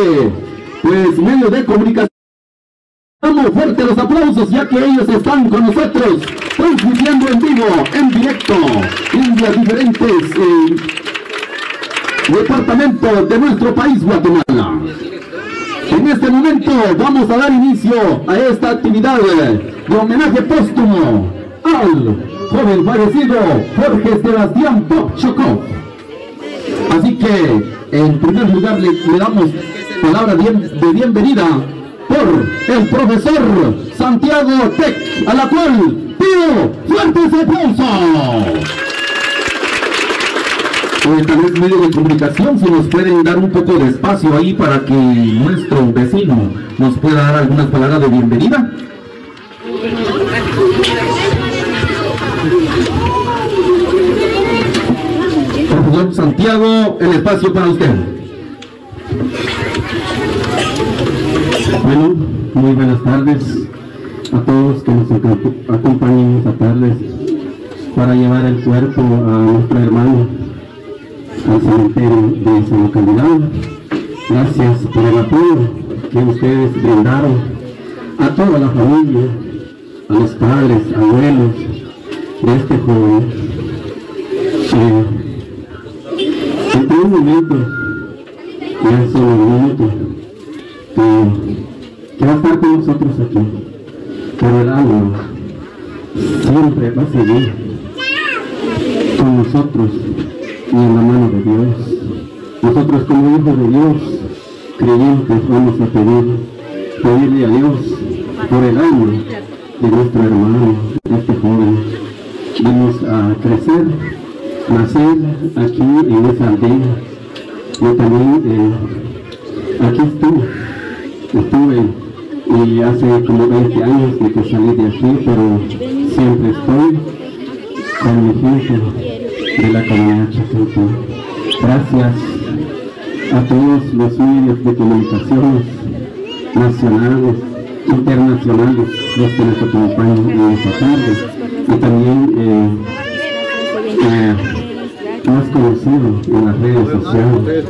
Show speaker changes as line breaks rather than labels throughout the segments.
pues medios de comunicación. Damos fuerte los aplausos, ya que ellos están con nosotros transmitiendo en vivo, en directo, en los diferentes departamentos de nuestro país, Guatemala. En este momento vamos a dar inicio a esta actividad de homenaje póstumo al joven fallecido Jorge Sebastián Pop Chocó. Así que en primer lugar le damos palabra de bienvenida por el profesor Santiago Tec, a la cual pido fuertes aplausos. Tal vez medios de comunicación, si nos pueden dar un poco de espacio ahí para que nuestro vecino nos pueda dar algunas palabras de bienvenida. Profesor Santiago, el espacio para usted.
Bueno, muy buenas tardes a todos que nos acompañen esta tarde para llevar el cuerpo a nuestro hermano al cementerio de esa localidad. Gracias por el apoyo que ustedes brindaron a toda la familia, a los padres, abuelos de este joven. En un momento, ya solo un minuto, que va a estar con nosotros aquí, pero el alma siempre va a seguir con nosotros y en la mano de Dios. Nosotros como hijos de Dios, creyentes, vamos a pedirle a Dios por el alma de nuestro hermano, de este joven. Vamos a crecer, nacer aquí en esa aldea. Yo también aquí estuve y hace como 20 años de que salí de aquí, pero siempre estoy con mi gente de la comunidad Chacantú. Gracias a todos los medios de comunicaciones nacionales, internacionales, los que nos acompañan en esta tarde, y también más conocido en las redes sociales,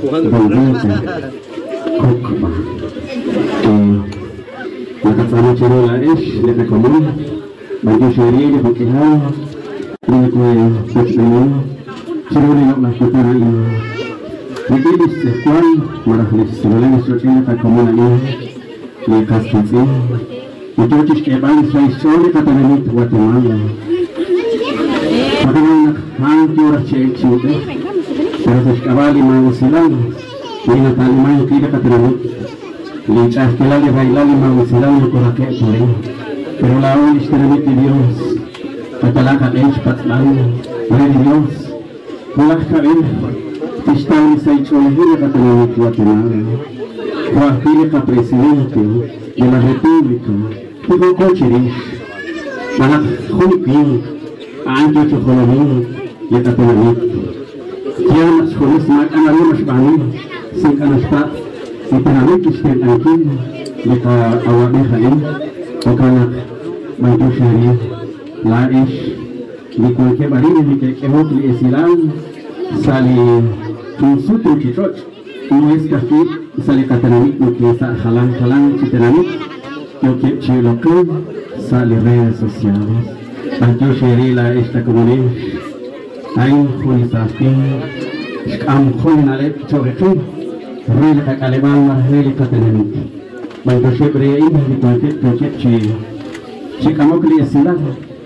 la casa chirola es le recomiendo, yo sería le boquejado, le coge chirola la futera y le dice cuál maravilloso se lo le nuestro chile para como una le casquecí y yo que van soy solo catalanito Guatemala para una antigua chile pero se cabal y magusilano y natal mayo que catalanito le chasquela le bailar y magusilano con aquel por ahí pero la ola historia de Dios catalaca es patlano de Dios con las cabezas está en esa historia catalana Guatemala Guatemala presidente de la República tuvo cocheres para juntar antes de colonia y catalana ya las jóvenes más analimas van sin canastar y para mí que estén aquí de la agua de Jaén o cana mantusaría la es de cualquier barrio de que hemos que esirán sale un sutro chichoch no es café sale catalanito que está jalán chiteranit lo que chilocan sale redes sociales mantusaría la esta comunidad hay un juizafín am juinale chorekin rel alemán más rel catalanito mantusaría y cualquier chicamocli esirán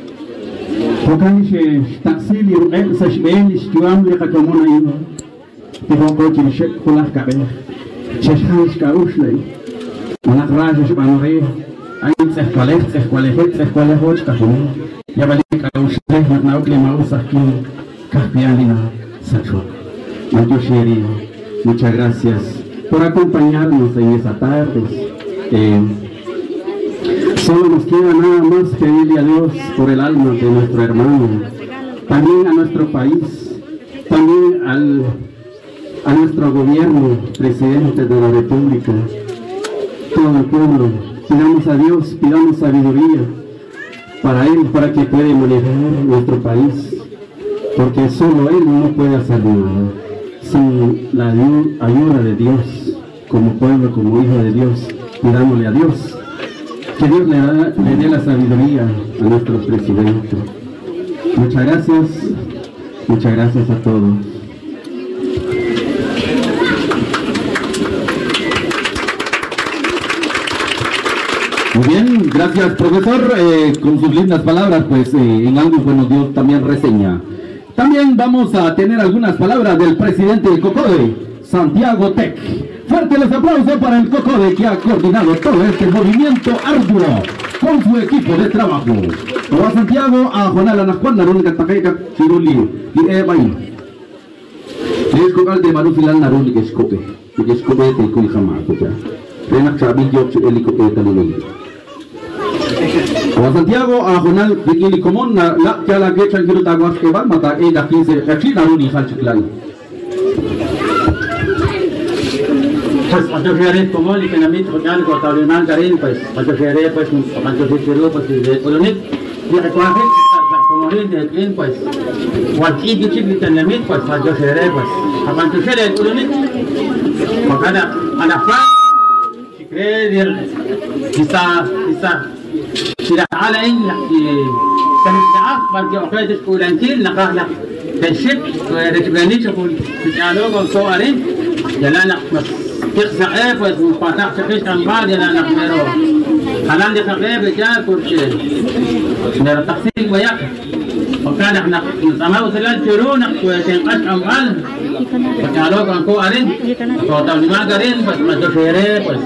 وكان شيء تأصيل يرقل سشبين اشتوام لقتمونا ينو تفوقو تلشك خلاف كعبه ششخانش كاوش لي ونق راجش بانوريه أين تسخواليهوش كخمو يبالي كاوش لي نتناوك لي ماوسا كين كحبيان لنا سachok. Mayo Sheri, muchas gracias por acompañarnos en esta tarde. Solo nos queda nada más pedirle a Dios por el alma de nuestro hermano, también a nuestro país, también a nuestro gobierno, presidente de la República, todo el pueblo. Pidamos a Dios, pidamos sabiduría para Él, para que pueda manejar nuestro país, porque solo Él no puede hacer nada sin la ayuda de Dios. como pueblo, como hijo de Dios, pidámosle a Dios que Dios le dé la sabiduría a nuestro presidente. Muchas gracias a todos.
Muy bien, gracias profesor, con sus lindas palabras, pues en algo bueno Dios también reseña. También vamos a tener algunas palabras del presidente del COCODE, Santiago Tec. Fuerte los aplausos para el COCODE que ha coordinado todo este movimiento arduo con su equipo de trabajo. Toda Santiago, a Jonal Anajuan, Narun Catapeca, Chiruli, y Ebain. Les cocal de Marufilal Narun y Escope, y Escope de Kuijama, Renak Chabil York, Elicope, Talulay. Toda Santiago, a Jonal, Vikili Comón, la que a la que Changiru Taguas que van mata, ella 15, Rachid Narun y Halchiklay.
Pues cuando llegaré como el entrenamiento porque con Tauriman Karin pues cuando llegaré pues cuando se tiró pues de Colonit y recoge como el de Clean pues cualquier tipo de entrenamiento pues cuando llegaré pues cuando llegaré el Colonit porque a la fa si cree quizá si على إن تنتعف برجع وقت الكولانتين نقاهنا بالشك ورجبانيش يقول تجعلوه وصورين يلانا تخسع إيه وفتح تخيش عن بعض يلانا خيرو حلان دي خغيب جاء كل شيء نرى تحسين وياك وكان احنا نسمعه ثلاث شهور وتنقش عن بعض وتجعلوه وصورين وطبعا ما قرين بس ما تشيرين بس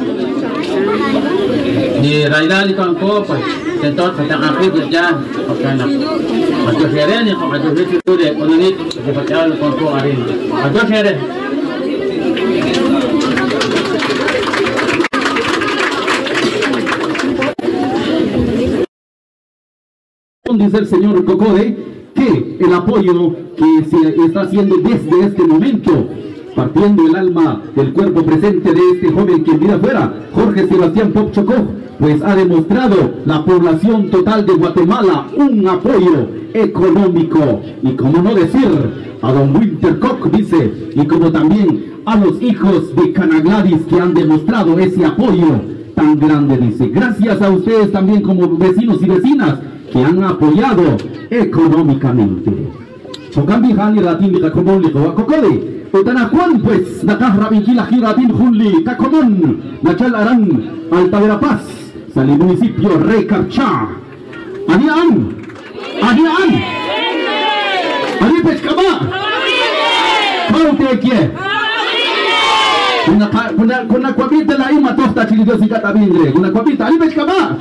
di Railali Kangko pues tentot sa kapi kerja pakana ato sere ni ko ato itu de kononit sa patal Kangko arin ato sere
dice el señor COCODE que el apoyo que se está haciendo desde este momento, partiendo el alma del cuerpo presente de este joven que en vida fuera, Jorge Sebastián Pop Chocó, pues ha demostrado la población total de Guatemala un apoyo económico, y como no decir, a don Winter Koch dice, y como también a los hijos de Canagladis que han demostrado ese apoyo tan grande, dice. Gracias a ustedes también como vecinos y vecinas que han apoyado económicamente. Chokambi Jali Ratin Kakomon Licoa COCODE. Utanajuan pues Nakahrabinkila Giratin Junli Kakomon Nachal Aran Alta Verapaz Sali municipio Recarchá. Anian Ani Pescaba Kaute Kie Kuna kwabita la ima tosta chilidosi katabindre Kuna kwabita Ani Pescaba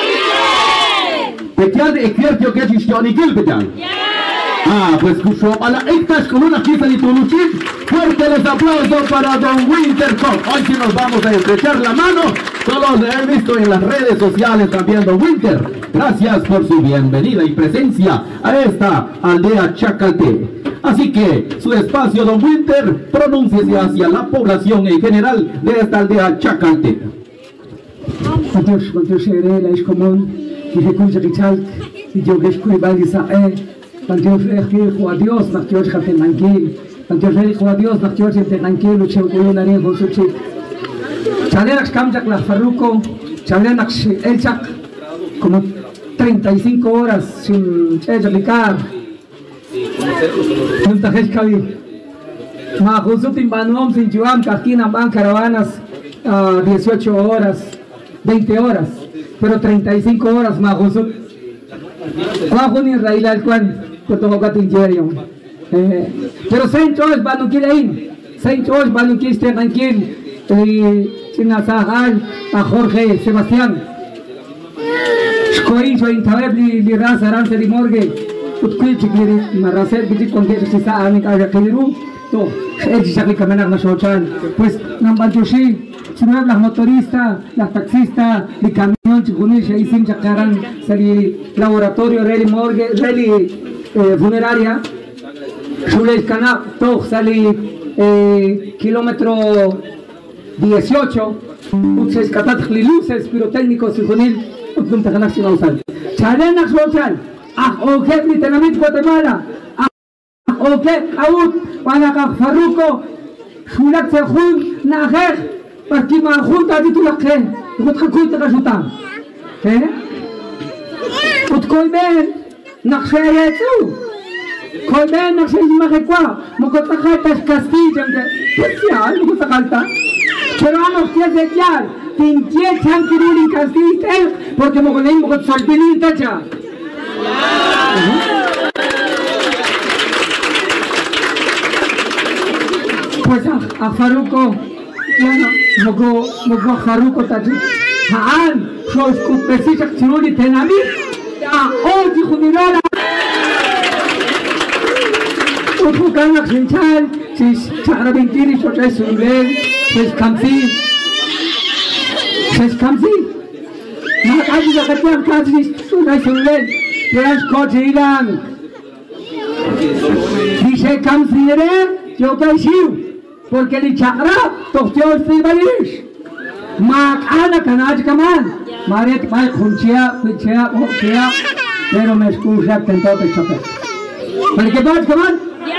Pekial de Ekiertio Kechishtioni Gilbetan. Pues escuchó a la ectas con una fiesta de Tuluchit. Fuerte los aplausos para don Winter Koch. Hoy sí nos vamos a estrechar la mano. Todos le he visto en las redes sociales también, don Winter. Gracias por su bienvenida y presencia a esta aldea Chacalte. Así que su espacio, don Winter, pronúnciese hacia la población en general de esta aldea Chacalte.
Cuando llegué la es común, dije con Richard, y yo que escuché Dios le dijo a Dios, nach Dios hat tranquil. Dios le dijo a Dios, nach Dios hat tranquil, und schon una rin von su chic. Chaleras kamjak la Farruko, chaleras el chak como 35 horas sin explicar. Un tajes kali. Ma Josutin Banom sin Juan Cajina van caravanas 18 horas, 20 horas, pero 35 horas ma Josut. Bajo ni Israel al cual pero Saint George va no quiere ir, Saint George va no quiere estar tranquilo, sin asahal a Jorge Sebastián. Escoí yo en tablet li raza ranse di morgue, utkuy chikiri maraser biji con que se está a mi casa kiriru, to es ya que caminar na shochan, pues nambantushi, chino las motoristas, las taxistas, el camión chikunisha y sin chacaran, sali laboratorio reli morgue, reli funeraria, Shules Cana, Toj sali kilómetro 18, Utses Katat Liluces, pirotécnicos y Junil, Utum Tajanaxi Nausal. Chalenax Rochal, Oje, Litenamit Guatemala, Oje, Aut, Panacaj Farruko, Shulak Sejun, Najej, Porque me junta de tu la que, tú te cuidas de chutar. Utkoy ben, nakshaya tu. Koy ben nakshaya makikwa. Mokotakata es Castilla, especial, mokotakata. Pero a los que es de Yar, tinkie chankiruli Castilla, porque mokolin mokotsalpini tacha. Pues a Faruco, bueno, mogo a Faruco tachi. Haan, shows kupesisha chiruli tenami. Oji Jumirala Ufukan Akhinchal, Sis Charabintiri, Sotes Sulen, Sis Kamsi, Nakaji Zakatian Kazi, Sunai Sulen, Piras Kochilan. Dice Kamsi, yo Kaishiu, porque el Chakra, Tokyo Stibalish, Makana Kanaj Kaman. Maret mal junchea, pero me escucha tentado de chapé. ¿Para qué pasa, cabrón?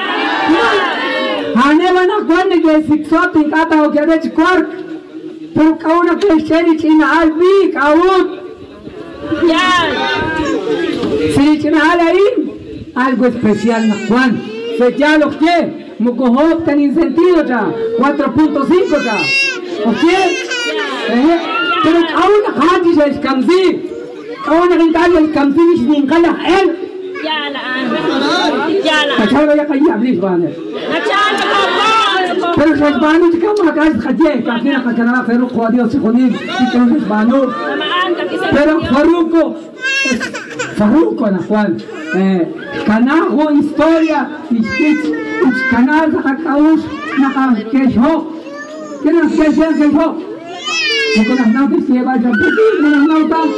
Hane van a cuando yo fixó tincata o que de cork, pero cauna que cheri china albi, caun. Si china alain, algo especial na Juan. Se ya lo que, mocojo tan incentivo ya, 4.5 ya. ¿Ok? Pero aún hati sa iskamsi, aún nakintalo iskamsi ni siningkala el. Kachala ya kaya ablis bane. Pero sa isbano si ka makakas khadye, kakina kakana pero kuadiyo si kunin, ito sa isbano. Pero Faruco na Juan, kanaho historia, kanal sa kakaus, nakakesho, kesho. Con las nautas se va a poquito, las nautas.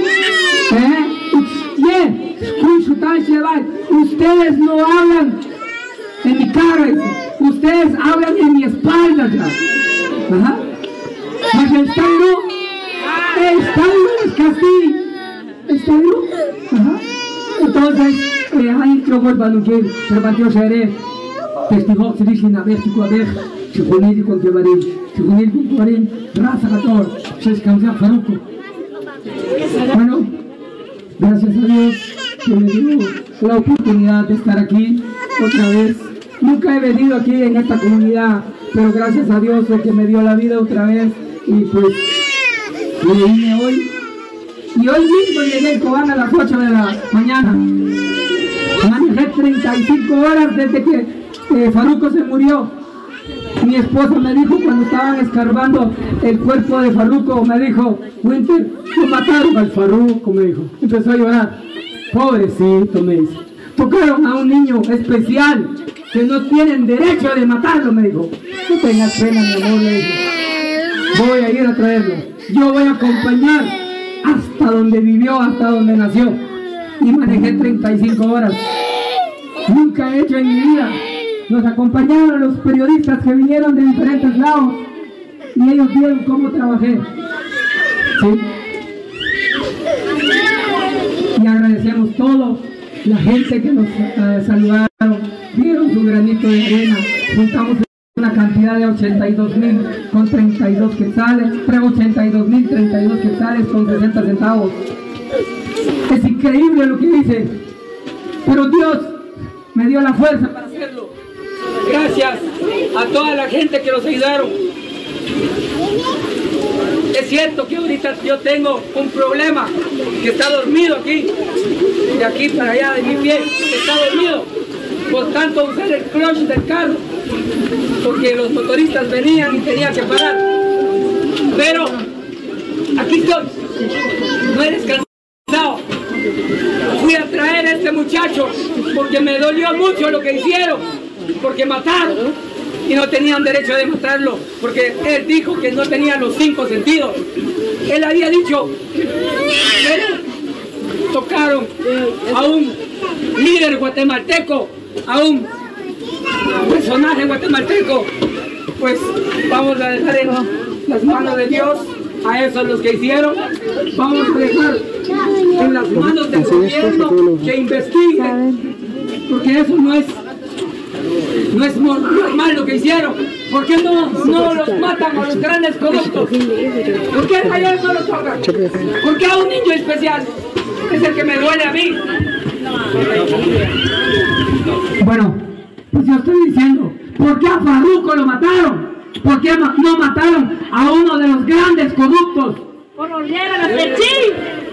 Ustedes no hablan en mi cara, ustedes hablan en mi espalda ya. Ajá. Mas el Tairo es Castillo. Ajá. Entonces, ahí creo que el Banuquel, pero Batio Seré, testigo, se dice una vez, chico, a ver, Chiconil con Kebarim, Chiconil con Kebarim, Raza Gator, se escamsa Faruco. Bueno, gracias a Dios que me dio la oportunidad de estar aquí otra vez. Nunca he venido aquí en esta comunidad, pero gracias a Dios que me dio la vida otra vez. Y pues, me vine hoy. Y hoy mismo llegué en Cobán a las 8 de la mañana. Manejé 35 horas desde que Faruco se murió. Mi esposa me dijo cuando estaban escarbando el cuerpo de Faruco, me dijo, Winter, lo mataron al Faruco, me dijo. Empezó a llorar. Pobrecito, me dice. Tocaron a un niño especial que no tienen derecho de matarlo, me dijo. No tengas pena, mi amor, le dije. Voy a ir a traerlo. Yo voy a acompañar hasta donde vivió, hasta donde nació. Y manejé 35 horas. Nunca he hecho en mi vida. Nos acompañaron los periodistas que vinieron de diferentes lados y ellos vieron cómo trabajé. ¿Sí? Y agradecemos todo, la gente que nos saludaron, dieron su granito de arena, juntamos una cantidad de 82,000 con 32 quetzales, 82,032 quetzales con 60 centavos. Es increíble lo que dice, pero Dios me dio la fuerza para hacerlo. Gracias a toda la gente que nos ayudaron. Es cierto que ahorita yo tengo un problema, que está dormido aquí, de aquí para allá de mi pie, está dormido, por tanto usar el clutch del carro, porque los motoristas venían y tenía que parar. Pero aquí estoy, no he descansado. Fui a traer a este muchacho porque me dolió mucho lo que hicieron, porque mataron y no tenían derecho de matarlo, porque él dijo que no tenía los 5 sentidos. Él había dicho que tocaron a un líder guatemalteco, a un personaje guatemalteco. Pues vamos a dejar en las manos de Dios a esos los que hicieron. Vamos a dejar en las manos del gobierno que investiguen, porque eso no es No es mal lo que hicieron. ¿Por qué no los matan a los grandes corruptos? ¿Por qué a ellos no los tocan? ¿Por qué a un niño especial? Es el que me duele a mí. Bueno, pues yo estoy diciendo, ¿por qué a Farruko lo mataron? ¿Por qué no mataron a uno de los grandes corruptos?
Por odiar a la Pechín.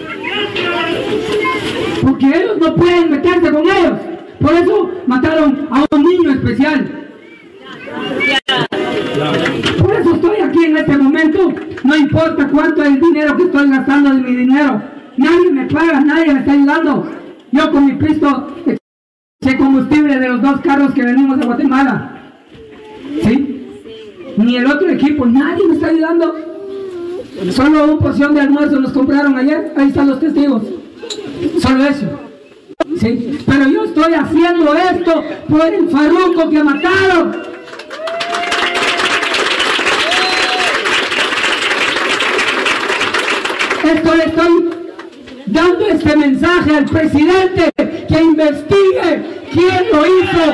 Porque ellos no pueden meterse con ellos. Por eso mataron a un niño especial. Por eso estoy aquí en este momento. No importa cuánto es el dinero que estoy gastando de mi dinero. Nadie me paga, nadie me está ayudando. Yo con mi pisto eché combustible de los 2 carros que venimos de Guatemala. ¿Sí? Ni el otro equipo, nadie me está ayudando. Solo una porción de almuerzo nos compraron ayer. Ahí están los testigos. Solo eso. ¿Sí? Pero yo estoy haciendo esto por el Farruko que mataron. Esto le estoy dando este mensaje al presidente, que investigue quién lo hizo.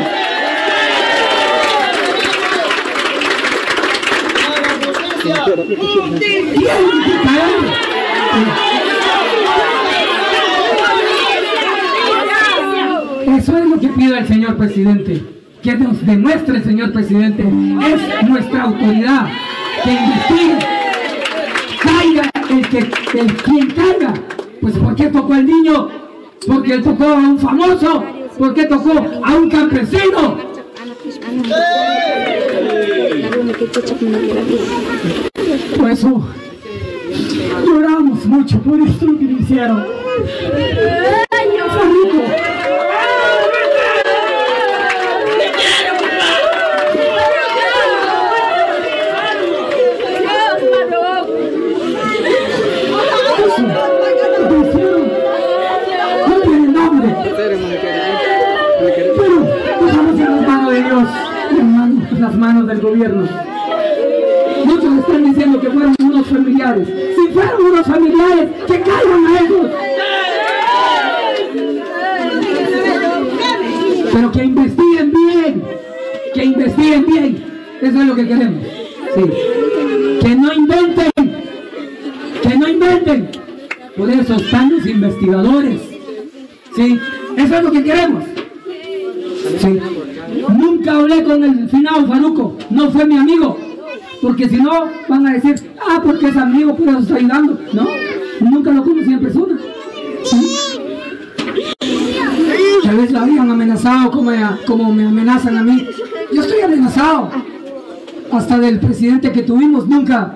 Eso es lo que pido al señor presidente, que nos demuestre, señor presidente, es nuestra autoridad, que investigue, caiga quien caiga. Pues ¿por qué tocó al niño? Porque él tocó a un famoso. ¿Por qué tocó a un campesino? Por eso lloramos mucho por esto que le hicieron. Farruko. Las manos del gobierno. Muchos están diciendo que fueron unos familiares. Si fueron unos familiares, que caigan a ellos. Pero que investiguen bien. Que investiguen bien. Eso es lo que queremos. Sí. Que no inventen. Que no inventen. Por eso están los investigadores. Sí. Eso es lo que queremos. Sí. Nunca hablé con el finado Farruko, no fue mi amigo, porque si no van a decir, porque es amigo, pero nos está ayudando. No, nunca lo conocí en persona. ¿Sí? Tal vez lo habían amenazado como me amenazan a mí. Yo estoy amenazado. Hasta del presidente que tuvimos nunca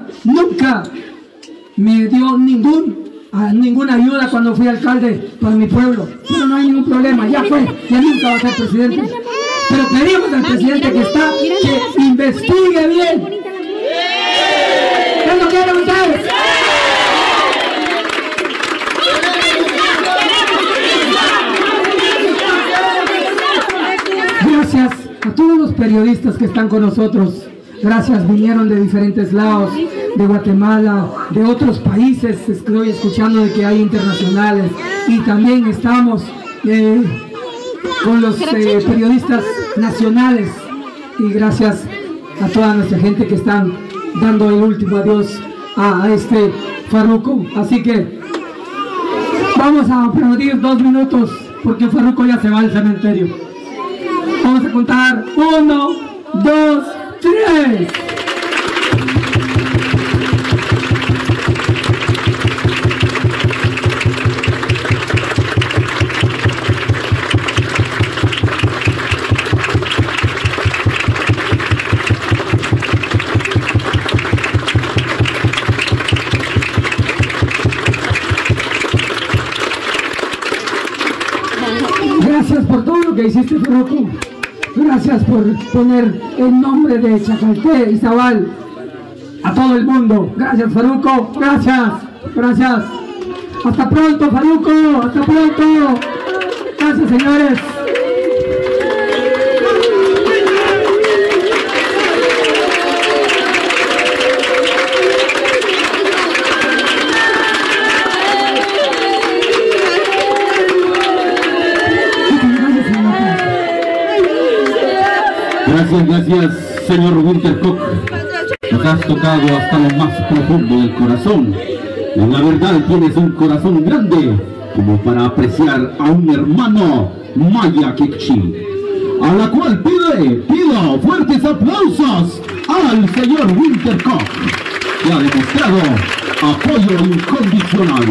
me dio ninguna ayuda cuando fui alcalde para mi pueblo. Pero no hay ningún problema, ya nunca va a ser presidente. Pero pedimos al presidente que está, que investigue bien. ¿Qué lo quieren ustedes? Gracias a todos los periodistas que están con nosotros. Gracias, vinieron de diferentes lados, de Guatemala, de otros países. Estoy escuchando de que hay internacionales. Y también estamos con los periodistas nacionales, y gracias a toda nuestra gente que están dando el último adiós a este Farruko. Así que vamos a aplaudir 2 minutos porque Farruko ya se va al cementerio. Vamos a contar 1, 2, 3. Gracias por todo lo que hiciste, Farruko. Gracias por poner el nombre de Chacalté y Zabal a todo el mundo. Gracias, Farruko. Gracias. Gracias. Hasta pronto, Farruko. Hasta pronto. Gracias, señores.
Gracias, señor Wintercock. Nos has tocado hasta lo más profundo del corazón. En la verdad tienes un corazón grande como para apreciar a un hermano Maya Kikchi, a la cual pido fuertes aplausos al señor Wintercock, que ha demostrado apoyo incondicional.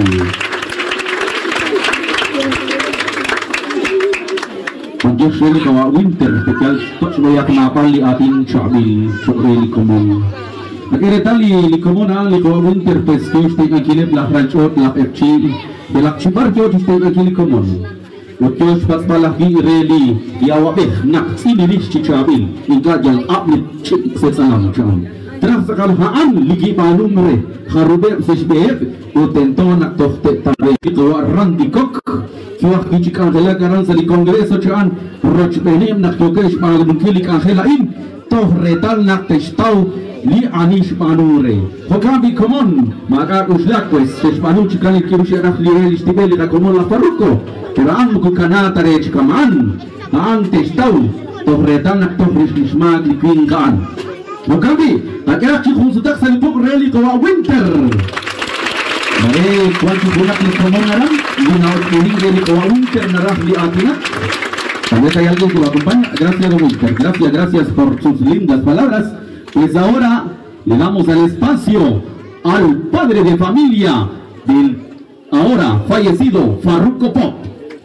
Pag-Diyos rin ikaw winter, special touch mo yak napali ating Shabil, Shukri Likomon. Nag-iretali Likomon ang liko winter, pues Tuesday ang kilip la Franchot, la Perchi, ilak Chibarjo, Tuesday ang kilikomon. Utyos pas palaki reli, yawabih, nak sinilis si Shabil, igajal aplit chik sesalam siyan. Terus kalhaan ligi palumre, harube sesbeb, utento nak tohte tabi ikaw randikok. Kiwah kichik ang kalagaran sa Kongreso siyan, roch benim nak tokesh pagdungkilik ang helain, toh retal nak testaw li anish panure. Hokabi komon, maka uslak pues, tespanu chikan ikirushiraf li relis tibeli na komon la Farruko, kiraan ko kanatare chikaman, ang testaw, toh retal nak toh rismag likwingaan. Hokabi, nakirak chikong sudak sa lipok reli kawa winter. Baik, kuanti bunak ni komon naram, ginaw kuning reli kawa winter naraf li atina. Tal vez hay alguien que lo acompaña. Gracias, don Winter. Gracias por sus lindas palabras. Pues ahora le damos el espacio al padre de familia del ahora fallecido Farruko Pop.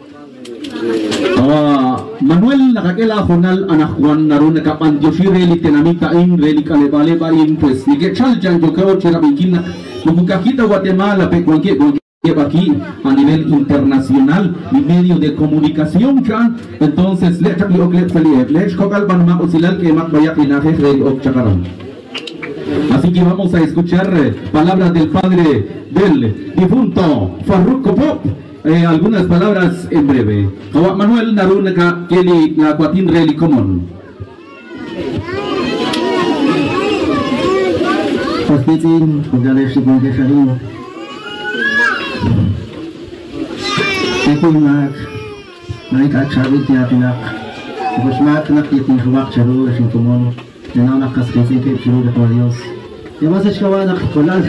Manuel nakakela honal anak Juan narun nakapan Yoshire li tenamita in reli kalebale in pues ni que chaljan yo creo que rabikina mukakita Guatemala pe cualquier aquí a nivel internacional y medio de comunicación ya. Entonces le así que vamos a escuchar palabras del padre del difunto Farruko Pop, algunas palabras en breve. Manuel Narunaka Kelly la Cuatin Reli Común.
Mak, mereka cari tiap-tiap, bos mak nak tiap rumak cari resin kumon, dan nak kasih ke curi detorios. Ya masih kawan nak kolal.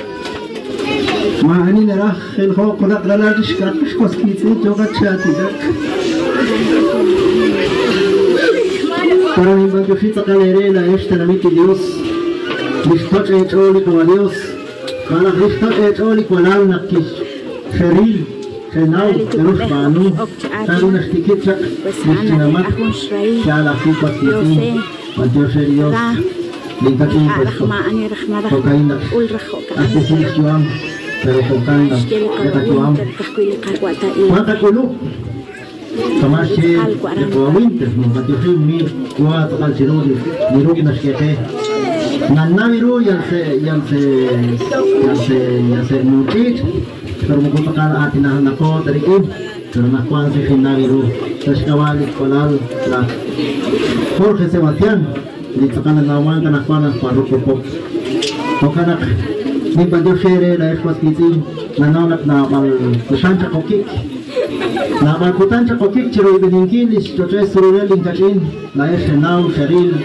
Ma ini nerah khilho kolak lalar diskat kos kiti jogat cari dak. Para mim bantu fita kalere na esta na miti Dios, distot etoli kolalios, kana distot etoli kolal nak kis, feril. Now, terus banu, taruh nastikit cak, mistinamat, siala fiqat kiti, major serius, lingkat ini pesto, tokain nak, aksesis juam, pero tokain nak, kata juam, mata kulu, kamasih, yang winter, major sini, kuat takal sirudi, biru naskete, nanna biru yang se muncit. Pero magpapakala atin na nako dari ko pero nakuan si Finnaviru tas kawalik palal la Jorge Sebastián di tsakanan naman ka nakuan ng Farruko Pop o kanak ni Pag-Diyos na eswas kiti nanonak na malkutan kokik na malkutan kokik chiro ibiningkilis chochoy surureling kain na eshenaw sharil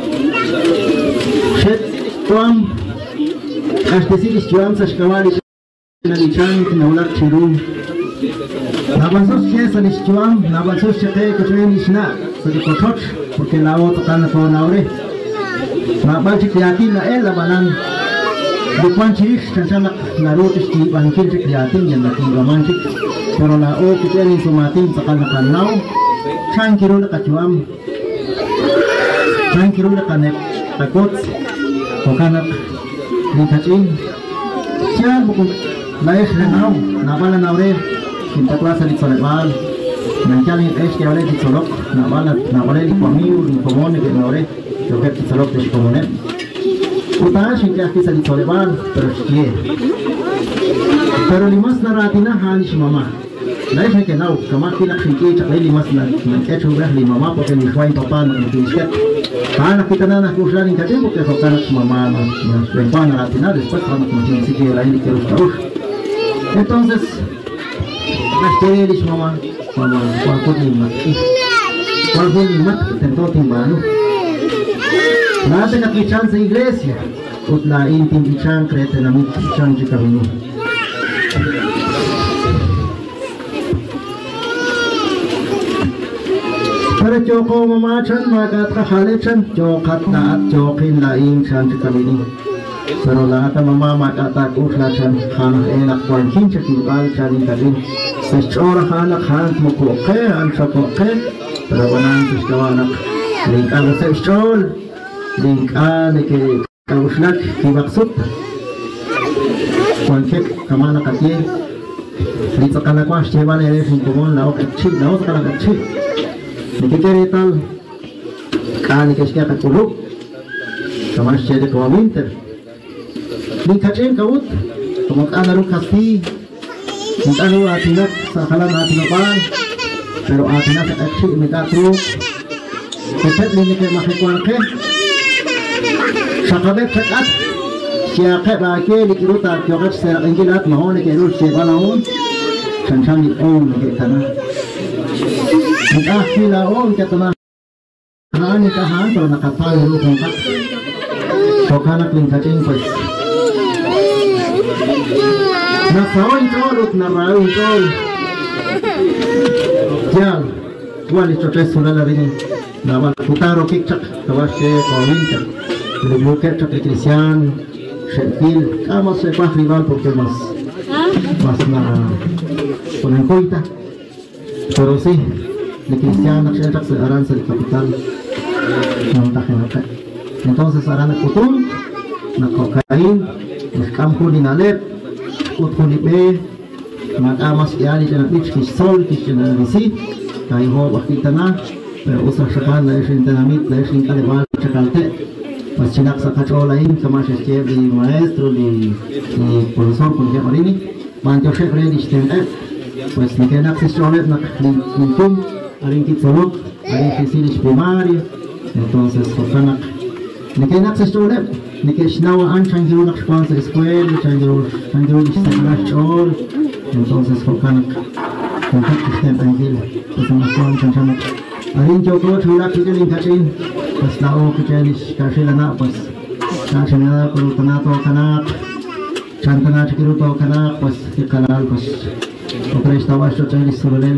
shet tuam kastesilis juam sa kawalik Nalichan kinaulat chirun. Nabansos siya sa nischuang, nabansos siya kay kutuin isna sa dikotot, porque lao tokan na po naure. Nabansi kriyatin na labanan. Dikwan chiris, kansa narutis di bangkin si kriyatin, yan naking romantik. Pero lao kitianin sumatin sa kanakanaw, chan kiro na kachuam. Chan kiro na kanek, takot, o kanak, likachin. Siya bukong Laes renau, nabala naure, kita kelas di Solebal, mencari es que oleh di Solok, nabala di Pamiu, di Pomone que naure, joget di Solok di Pomone. Utas kita kisah di Solebal, terus kia. Pero limas naratina halis mama. Laes que nau, kamar kita kiki cakle limas na, mencecu dah lima mama, porque ni kain papa nak diisket. Karena kita nana kusuran ini kaje, porque sokan mama, memang naratina, después kami masih sikit lain terus. Entonces, las terelis mama, cuando limat, tentó timbano, Nada na kichan sa iglesia. Ut la intim kichan krete na mit kichan ci kamino. Para joko mamachan magat kahalechan jokat taat jokin laing chan ci kamino. Pero lahat ng mama magat usla chan khanah enak kwankin sa kibal chan kadin. Sa chora khanah khanah mo koke an sa koke. Pero wanan sa kawanak lingkan sa chol. Lingkan ke kauslak kibaksut. Kwanket kamana katye. Dito ka na kwa siya ba na yung kumon na okay chip na okay ka chip. Nikikerital kani kesya katulog. Kamana siya de kwa winter. Lingkacin kaut. Kumakaana ro kasi. Lingkano atinak sa kalan atinapan. Pero atinak sa aksi imitatro. Kapit linik ay makikwan ke. Sa kabit sakat. Siya kaya bakit likirutat yokat sa ingilat mahon ikirul siya panahon. Sansan on kita na. Nagkakila on kita na. Haan ikahan pero nakapalo kong ka. So kanak lingkacin ko. Nasaon tol ut narawin tol. Yan. Wali chotes sulala rin. Nawal putaro kikchak kawashe kawinta. Nagluket chak Cristian. Sentil, kama se pa rival porque más na ponen coita. Pero sí, de Cristian chak se aranza de capital. No tajenaka. Entonces arana kutun, na kokain, na kampo ni nalep, utunipe, magamas iali jana pitch kisol kisjana visi, kai ho wakita na, pero usah shakan na eshin tanamit na eshin kaleval chakalte. Pues chinak sa kacholain sama chef di maestro di profesor con que marini manjo chef ready stem pues ni que nak sistolet nak linkum arin kit solok arin fisilis primario entonces kokanak ni que nak sistolet ni que shnawa an changiru nak sponsor escuela changiru istakala chol entonces kokanak konkak stem angil pues nak chanchamak arin joko chula kijelin kachin pues lao kejenis kasilana pues kasilana kalau tenato kanak chantana cikiruto kanak pues dikalal pues operas tawas to jenis surulen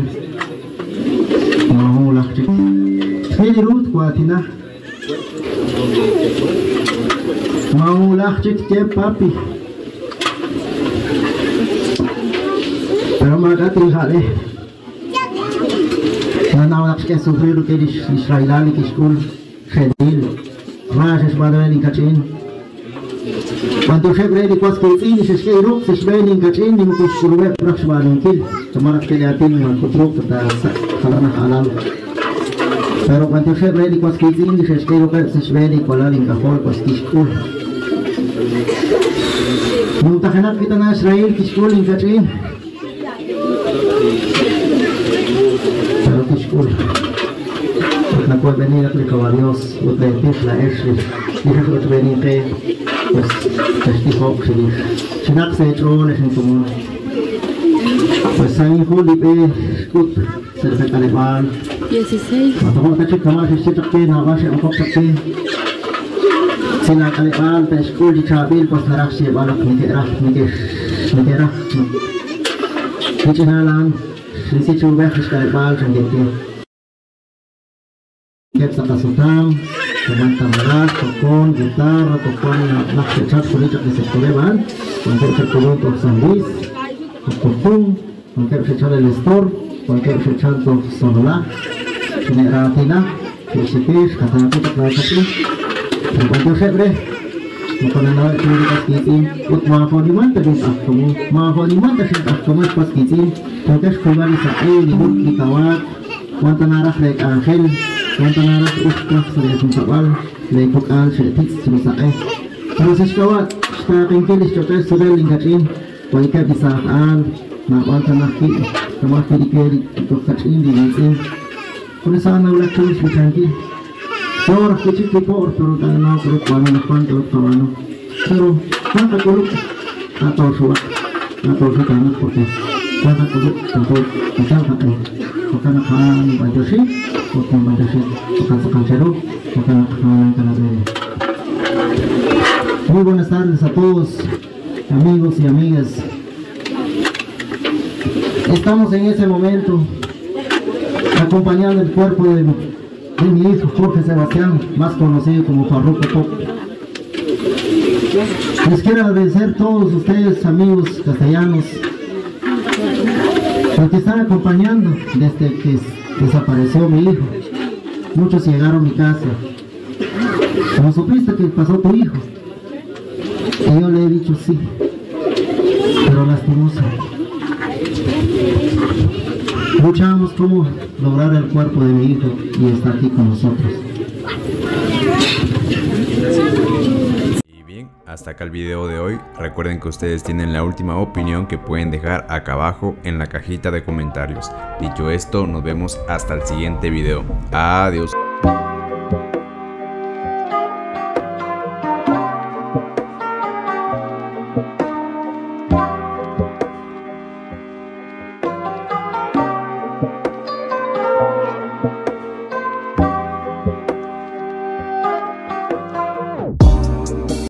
mau lah cik ini rut kuatina mau lah cik cep papi pero maga tinggal nanaw nak sufrir ke di Israelani ki school Shedil, Rajas Badalin Kachin. Quando chegou de quase que tinha, se cheirou, se chegou em Kachin, não quis surubé para chamar um quilo. Tomara que ele atende uma cotroca da falando halal. Pero quando chegou de quase que tinha, se cheirou, se chegou de qual em Kahol, quase que school. Não tá hendak kita na Israel ki school em Kachin. Pero ki school. Nakuha venir at likawarios utletis la esri dihas utvenir ke pues testifok sini sinak se chon esin tumun pues sangi huli pe skut serve kaleban 16 matahok tachik kama si takke na wase okok takke sina kaleban pe skul di chabil pues narak si balak nikerah nichinalan si chubeh kaleban sangete sa kasutang, kumanta maras, kokon, gitarra, kokon na nakset kulit at isip kuleban, kumpir sa kulit of sandis, kokong, kumpir sa chale listor, kumpir sa chale of sonola, sinirati na, kisipis, katanapit at lakati, kumpir syempre, mapananaw at hindi paskitin, ut mga poniman, taging aktumo, mga poniman, taging aktumo at paskitin, kumpir kumali sa ay, libut, itawat, kumpir narak like angel, Wanta naras uskas sa lesong kapal, lekok al shetis sinusae. Pero sa skawat, sa kingkilis chotes subel ingkachin, walika bisaan, na wanta naki, kamaki dikeri, ito kachin dinsin. Kung saan na ulat chulis bisanki. So, rakichik tipo, pero tayo na kurot wano na kwan, kurot kawano. Pero, nakakulok, ataw suwak, ataw sa tanak kote. Nakakulok, tanto, isang kakay. Kung kanakahan, bantoshi, Muy buenas tardes a todos, amigos y amigas. Estamos en ese momento acompañando el cuerpo de mi hijo Jorge Sebastián, más conocido como Farruko Pop. Les quiero agradecer a todos ustedes, amigos castellanos, porque están acompañando desde que desapareció mi hijo. Muchos llegaron a mi casa. ¿Cómo supiste que pasó tu hijo? Y yo le he dicho sí, pero lastimoso. Luchamos como lograr el cuerpo de mi hijo y está aquí con nosotros.
Y bien, hasta acá el video de hoy. Recuerden que ustedes tienen la última opinión que pueden dejar acá abajo en la cajita de comentarios. Dicho esto, nos vemos hasta el siguiente video. Adiós.